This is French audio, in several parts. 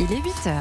Il est 8h.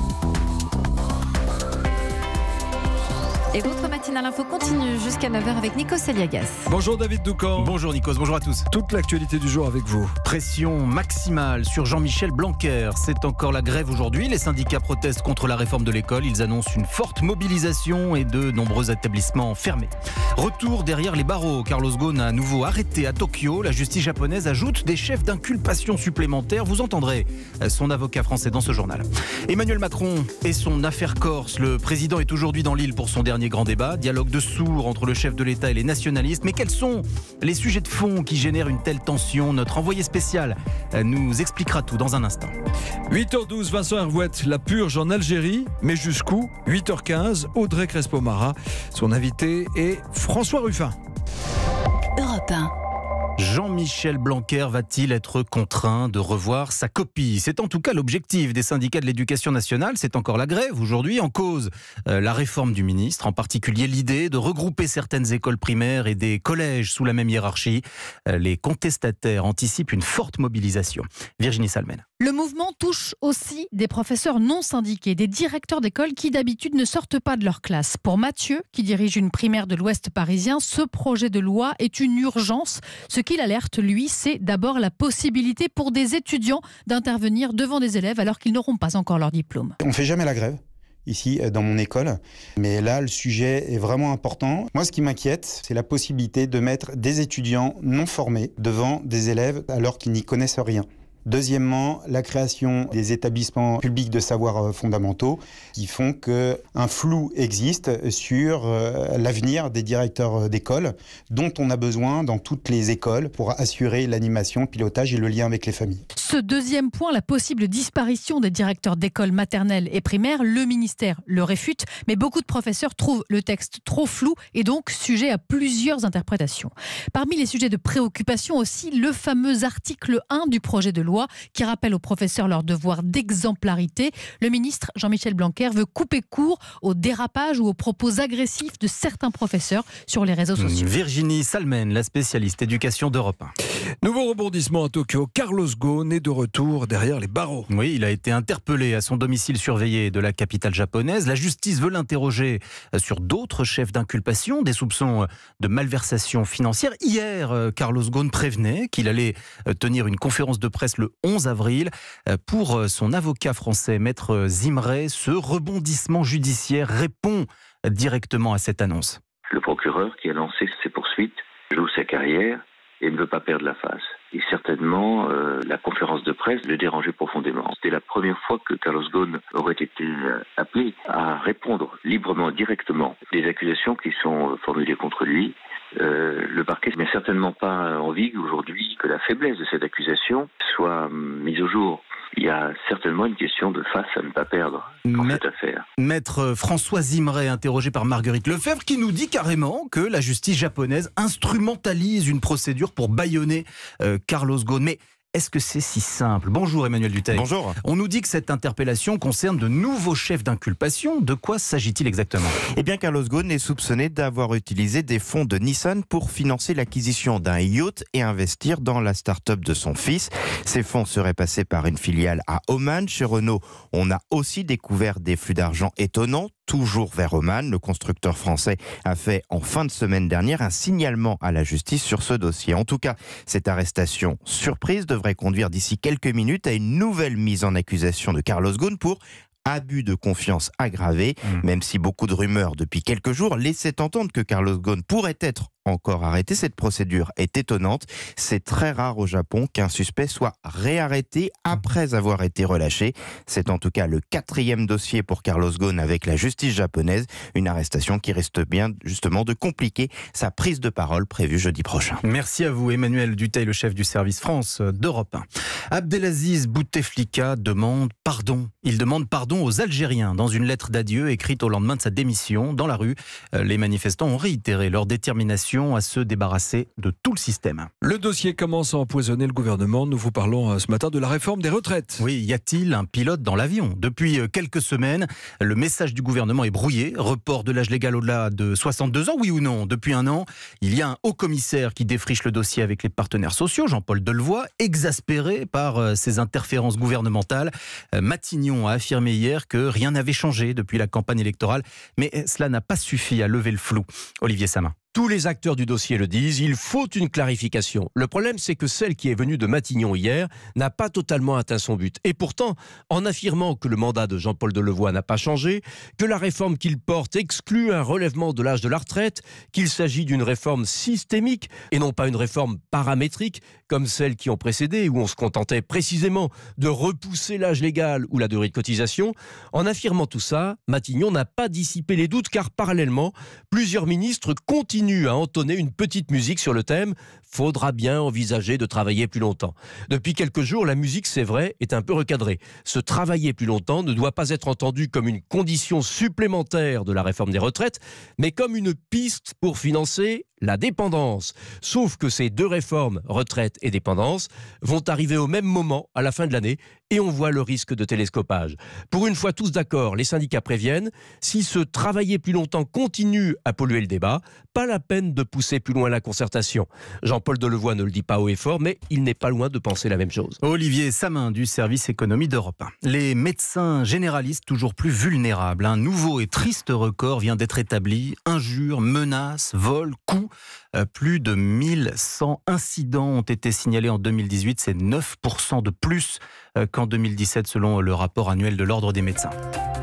Et votre matinale info continue jusqu'à 9h avec Nikos Aliagas. Bonjour David Doucan. Bonjour Nikos, bonjour à tous. Toute l'actualité du jour avec vous. Pression maximale sur Jean-Michel Blanquer. C'est encore la grève aujourd'hui. Les syndicats protestent contre la réforme de l'école. Ils annoncent une forte mobilisation et de nombreux établissements fermés. Retour derrière les barreaux. Carlos Ghosn a à nouveau arrêté à Tokyo. La justice japonaise ajoute des chefs d'inculpation supplémentaires. Vous entendrez son avocat français dans ce journal. Emmanuel Macron et son affaire Corse. Le président est aujourd'hui dans l'île pour son dernier grand débat. Dialogue de sourds entre le chef de l'État et les nationalistes. Mais quels sont les sujets de fond qui génèrent une telle tension? Notre envoyé spécial nous expliquera tout dans un instant. 8h12, Vincent Hervouette, la purge en Algérie. Mais jusqu'où? 8h15, Audrey Crespo-Mara. Son invité est François Ruffin. Europe 1. Jean-Michel Blanquer va-t-il être contraint de revoir sa copie? C'est en tout cas l'objectif des syndicats de l'éducation nationale. C'est encore la grève aujourd'hui. En cause, la réforme du ministre, en particulier l'idée de regrouper certaines écoles primaires et des collèges sous la même hiérarchie. Les contestataires anticipent une forte mobilisation. Virginie Salmen. Le mouvement touche aussi des professeurs non syndiqués, des directeurs d'école qui d'habitude ne sortent pas de leur classe. Pour Mathieu, qui dirige une primaire de l'Ouest parisien, ce projet de loi est une urgence. Ce qu'il alerte, lui, c'est d'abord la possibilité pour des étudiants d'intervenir devant des élèves alors qu'ils n'auront pas encore leur diplôme. On ne fait jamais la grève ici dans mon école, mais là le sujet est vraiment important. Moi ce qui m'inquiète, c'est la possibilité de mettre des étudiants non formés devant des élèves alors qu'ils n'y connaissent rien. Deuxièmement, la création des établissements publics de savoirs fondamentaux qui font qu'un flou existe sur l'avenir des directeurs d'école dont on a besoin dans toutes les écoles pour assurer l'animation, le pilotage et le lien avec les familles. Ce deuxième point, la possible disparition des directeurs d'école maternelle et primaire, le ministère le réfute, mais beaucoup de professeurs trouvent le texte trop flou et donc sujet à plusieurs interprétations. Parmi les sujets de préoccupation aussi, le fameux article 1 du projet de loi qui rappelle aux professeurs leur devoir d'exemplarité. Le ministre Jean-Michel Blanquer veut couper court au dérapage ou aux propos agressifs de certains professeurs sur les réseaux sociaux. Virginie Salmen, la spécialiste éducation d'Europe 1. Nouveau rebondissement à Tokyo. Carlos Ghosn est de retour derrière les barreaux. Oui, il a été interpellé à son domicile surveillé de la capitale japonaise. La justice veut l'interroger sur d'autres chefs d'inculpation, des soupçons de malversation financière. Hier, Carlos Ghosn prévenait qu'il allait tenir une conférence de presse le 11 avril. Pour son avocat français, Maître Zimray, ce rebondissement judiciaire répond directement à cette annonce. Le procureur qui a lancé ses poursuites joue sa carrière et ne veut pas perdre la face. Et certainement, la conférence de presse le dérangeait profondément. C'était la première fois que Carlos Ghosn aurait été appelé à répondre librement, directement, des accusations qui sont formulées contre lui. Le parquet n'est certainement pas envie aujourd'hui que la faiblesse de cette accusation soit mise au jour. Il y a certainement une question de face à ne pas perdre dans cette affaire. Maître François Zimray, interrogé par Marguerite Lefebvre, qui nous dit carrément que la justice japonaise instrumentalise une procédure pour bâillonner Carlos Ghosn. Mais est-ce que c'est si simple? Bonjour Emmanuel Dutheil. Bonjour. On nous dit que cette interpellation concerne de nouveaux chefs d'inculpation. De quoi s'agit-il exactement? Eh bien, Carlos Ghosn est soupçonné d'avoir utilisé des fonds de Nissan pour financer l'acquisition d'un yacht et investir dans la start-up de son fils. Ces fonds seraient passés par une filiale à Oman. Chez Renault, on a aussi découvert des flux d'argent étonnants, toujours vers Oman. Le constructeur français a fait en fin de semaine dernière un signalement à la justice sur ce dossier. En tout cas, cette arrestation surprise devrait conduire d'ici quelques minutes à une nouvelle mise en accusation de Carlos Ghosn pour abus de confiance aggravé, même si beaucoup de rumeurs depuis quelques jours laissaient entendre que Carlos Ghosn pourrait être encore arrêté. Cette procédure est étonnante. C'est très rare au Japon qu'un suspect soit réarrêté après avoir été relâché. C'est en tout cas le 4e dossier pour Carlos Ghosn avec la justice japonaise. Une arrestation qui risque bien justement de compliquer sa prise de parole prévue jeudi prochain. Merci à vous Emmanuel Dutheil, le chef du service France d'Europe 1. Abdelaziz Bouteflika demande pardon. Il demande pardon aux Algériens dans une lettre d'adieu écrite au lendemain de sa démission. Dans la rue, les manifestants ont réitéré leur détermination solution à se débarrasser de tout le système. Le dossier commence à empoisonner le gouvernement. Nous vous parlons ce matin de la réforme des retraites. Oui, y a-t-il un pilote dans l'avion ? Depuis quelques semaines, le message du gouvernement est brouillé. Report de l'âge légal au-delà de 62 ans, oui ou non ? Depuis un an, il y a un haut commissaire qui défriche le dossier avec les partenaires sociaux, Jean-Paul Delevoye, exaspéré par ces interférences gouvernementales. Matignon a affirmé hier que rien n'avait changé depuis la campagne électorale, mais cela n'a pas suffi à lever le flou. Olivier Samin. Tous les acteurs du dossier le disent, il faut une clarification. Le problème, c'est que celle qui est venue de Matignon hier n'a pas totalement atteint son but. Et pourtant, en affirmant que le mandat de Jean-Paul Delevoye n'a pas changé, que la réforme qu'il porte exclut un relèvement de l'âge de la retraite, qu'il s'agit d'une réforme systémique et non pas une réforme paramétrique, comme celles qui ont précédé, où on se contentait précisément de repousser l'âge légal ou la durée de cotisation, en affirmant tout ça, Matignon n'a pas dissipé les doutes, car parallèlement, plusieurs ministres continuent à entonner une petite musique sur le thème « Faudra bien envisager de travailler plus longtemps ». Depuis quelques jours, la musique, c'est vrai, est un peu recadrée. Ce travailler plus longtemps ne doit pas être entendu comme une condition supplémentaire de la réforme des retraites, mais comme une piste pour financer la dépendance. Sauf que ces deux réformes, retraite et dépendance, vont arriver au même moment à la fin de l'année et on voit le risque de télescopage. Pour une fois tous d'accord, les syndicats préviennent, si ce travailler plus longtemps continue à polluer le débat, pas la peine de pousser plus loin la concertation. Jean-Paul Delevoye ne le dit pas haut et fort, mais il n'est pas loin de penser la même chose. Olivier Samin du service économie d'Europe 1. Les médecins généralistes toujours plus vulnérables. Un nouveau et triste record vient d'être établi. Injures, menaces, vols, coups. Plus de 1100 incidents ont été signalés en 2018. C'est 9% de plus qu'en 2017 selon le rapport annuel de l'Ordre des médecins.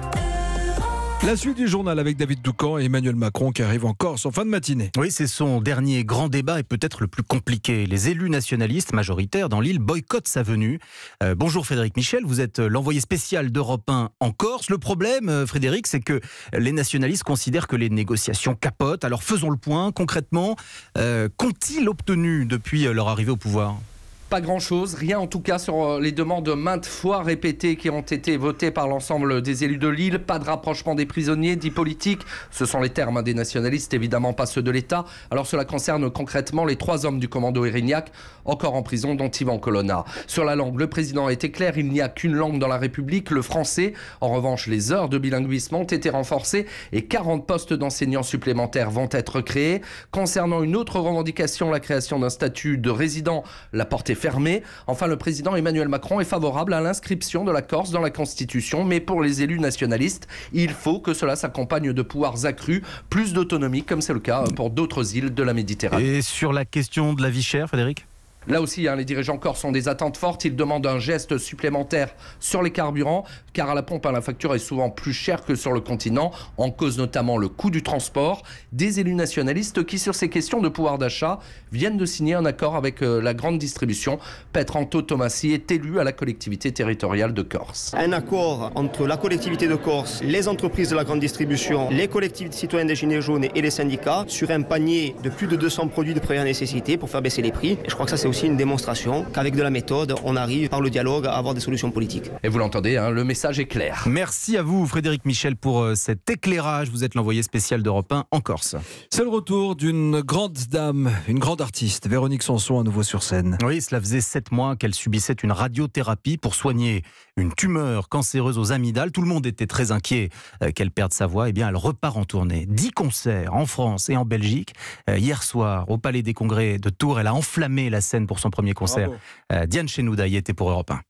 La suite du journal avec David Doucan et Emmanuel Macron qui arrive en Corse en fin de matinée. Oui, c'est son dernier grand débat et peut-être le plus compliqué. Les élus nationalistes majoritaires dans l'île boycottent sa venue. Bonjour Frédéric Michel, vous êtes l'envoyé spécial d'Europe 1 en Corse. Le problème, Frédéric, c'est que les nationalistes considèrent que les négociations capotent. Alors faisons le point. Concrètement, qu'ont-ils obtenu depuis leur arrivée au pouvoir ? Pas grand-chose, rien en tout cas sur les demandes maintes fois répétées qui ont été votées par l'ensemble des élus de l'île. Pas de rapprochement des prisonniers, dits politiques. Ce sont les termes des nationalistes, évidemment pas ceux de l'État. Alors cela concerne concrètement les 3 hommes du commando Erignac, encore en prison, dont Yvan Colonna. Sur la langue, le président a été clair, il n'y a qu'une langue dans la République, le français. En revanche, les heures de bilinguisme ont été renforcées et 40 postes d'enseignants supplémentaires vont être créés. Concernant une autre revendication, la création d'un statut de résident, la porte est fermée. Enfin, le président Emmanuel Macron est favorable à l'inscription de la Corse dans la Constitution, mais pour les élus nationalistes, il faut que cela s'accompagne de pouvoirs accrus, plus d'autonomie, comme c'est le cas pour d'autres îles de la Méditerranée. Et sur la question de la vie chère, Frédéric ? Là aussi, les dirigeants corses ont des attentes fortes. Ils demandent un geste supplémentaire sur les carburants, car à la pompe, la facture est souvent plus chère que sur le continent. En cause notamment le coût du transport. Des élus nationalistes qui, sur ces questions de pouvoir d'achat, viennent de signer un accord avec la grande distribution. Petranto Tomassi est élu à la collectivité territoriale de Corse. Un accord entre la collectivité de Corse, les entreprises de la grande distribution, les collectivités citoyennes des Gilets jaunes et les syndicats sur un panier de plus de 200 produits de première nécessité pour faire baisser les prix. Et je crois que ça, c'est aussi une démonstration qu'avec de la méthode, on arrive par le dialogue à avoir des solutions politiques. Et vous l'entendez, le message est clair. Merci à vous Frédéric Michel pour cet éclairage. Vous êtes l'envoyé spécial d'Europe 1 en Corse. C'est le retour d'une grande dame, une grande artiste, Véronique Sanson à nouveau sur scène. Oui, cela faisait 7 mois qu'elle subissait une radiothérapie pour soigner une tumeur cancéreuse aux amygdales. Tout le monde était très inquiet qu'elle perde sa voix. Eh bien, elle repart en tournée. 10 concerts en France et en Belgique. Hier soir, au Palais des Congrès de Tours, elle a enflammé la scène pour son premier concert. Diane Chenouda y était pour Europe 1.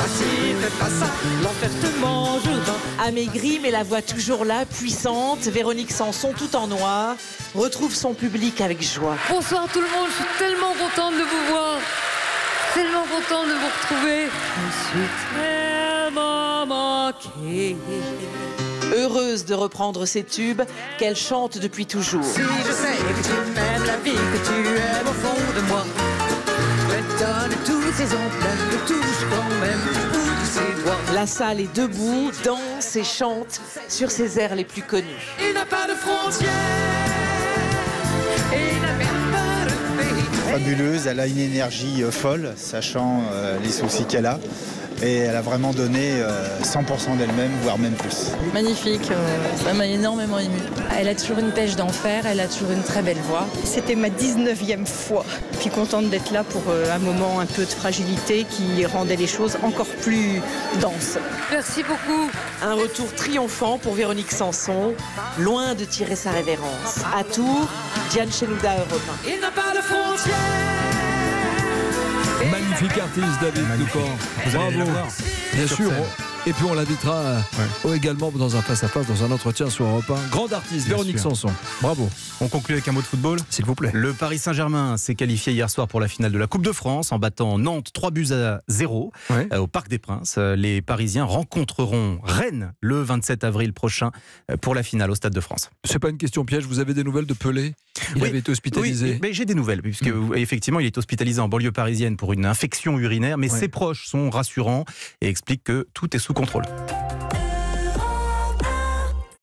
Amaigrie mais la voix toujours là, puissante, Véronique Sanson tout en noir retrouve son public avec joie. Bonsoir tout le monde, je suis tellement contente de vous voir, tellement contente de vous retrouver. Je suis tellement manquée. Heureuse de reprendre ses tubes qu'elle chante depuis toujours. Si je sais que tu m'aimes, la vie que tu aimes au fond de moi, je te donne toutes ces empreintes, je touche quand même du bout de ses doigts. La salle est debout, danse et chante sur ses airs les plus connus. Il n'a pas de frontières, il n'a même pas de pays, fabuleuse, elle a une énergie folle, sachant les soucis qu'elle a. Et elle a vraiment donné 100% d'elle-même, voire même plus. Magnifique, ça m'a énormément émue. Elle a toujours une pêche d'enfer, elle a toujours une très belle voix. C'était ma 19e fois. Je suis contente d'être là pour un moment un peu de fragilité qui rendait les choses encore plus denses. Merci beaucoup. Un retour triomphant pour Véronique Sanson, loin de tirer sa révérence. À Tours, Diane Chenouda, Europe 1. Il n'a pas de frontières. Magnifique artiste, David Ducor. Bravo. Bien sûr. Et puis on l'invitera également dans un face-à-face, dans un entretien sur Europe 1. Grande artiste, Véronique Sanson. Bravo. On conclut avec un mot de football, s'il vous plaît. Le Paris Saint-Germain s'est qualifié hier soir pour la finale de la Coupe de France en battant Nantes 3-0 au Parc des Princes. Les Parisiens rencontreront Rennes le 27 avril prochain pour la finale au Stade de France. C'est pas une question piège, vous avez des nouvelles de Pelé? Il avait été hospitalisé. Oui, mais j'ai des nouvelles, puisque effectivement il est hospitalisé en banlieue parisienne pour une infection urinaire, mais ses proches sont rassurants et expliquent que tout est sous contrôle.